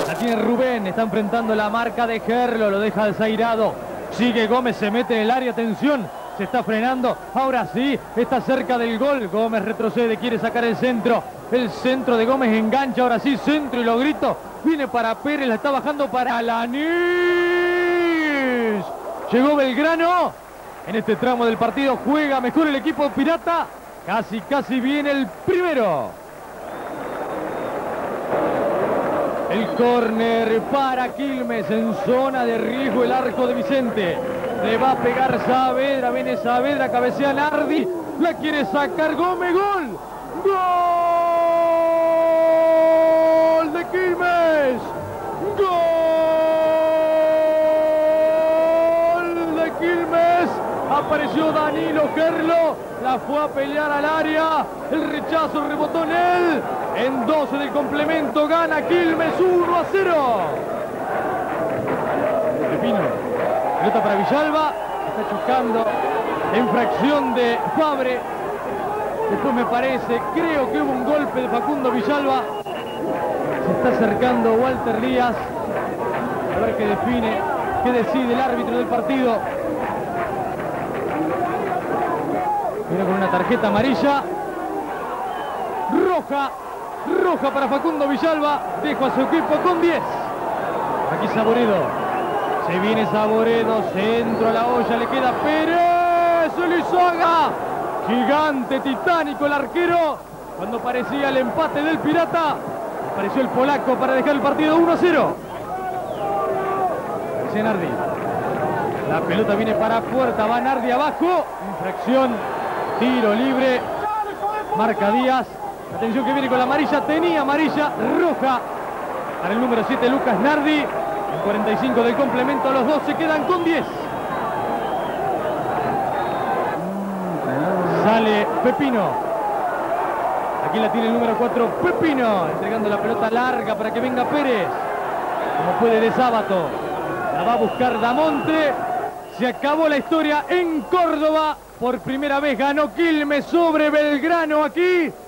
La tiene Rubén, está enfrentando la marca de Gerlo, lo deja desairado. Sigue Gómez, se mete en el área, atención, se está frenando. Ahora sí, está cerca del gol. Gómez retrocede, quiere sacar el centro. El centro de Gómez engancha, ahora sí, centro y lo grito. Viene para Pérez, la está bajando para Lanís. Llegó Belgrano. En este tramo del partido juega mejor el equipo pirata. Casi viene el primero. El córner para Quilmes en zona de riesgo, el arco de Vicente. Le va a pegar Saavedra, viene Saavedra, cabecea Nardi. La quiere sacar Gómez, gol. ¡Gol de Quilmes! ¡Gol de Quilmes! Apareció Danilo Gerlo, la fue a pelear al área, el rechazo rebotó en él. En 12 del complemento gana Quilmes 1-0. Pepino, pelota para Villalba, está chocando, infracción de Fabre. Después me parece, creo que hubo un golpe de Facundo Villalba. Se está acercando Walter Díaz. A ver qué define, qué decide el árbitro del partido. Viene con una tarjeta amarilla. Roja para Facundo Villalba. Deja a su equipo con 10. Aquí Saboredo. Se viene Saboredo. Centro a la olla. Le queda Pérez. Elizoaga. Gigante, titánico el arquero. Cuando parecía el empate del Pirata, apareció el polaco para dejar el partido 1-0. Nardi. La pelota viene para Puerta. Va Nardi abajo. Infracción. Tiro libre. Marca Díaz. Atención que viene con la amarilla. Tenía amarilla. Roja para el número 7 Lucas Nardi. En 45 del complemento los dos se quedan con 10. Sale Pepino. Aquí la tiene el número 4 Pepino. Entregando la pelota larga para que venga Pérez. Como puede de Sábato. La va a buscar Damonte. Se acabó la historia en Córdoba. Por primera vez ganó Quilmes sobre Belgrano aquí.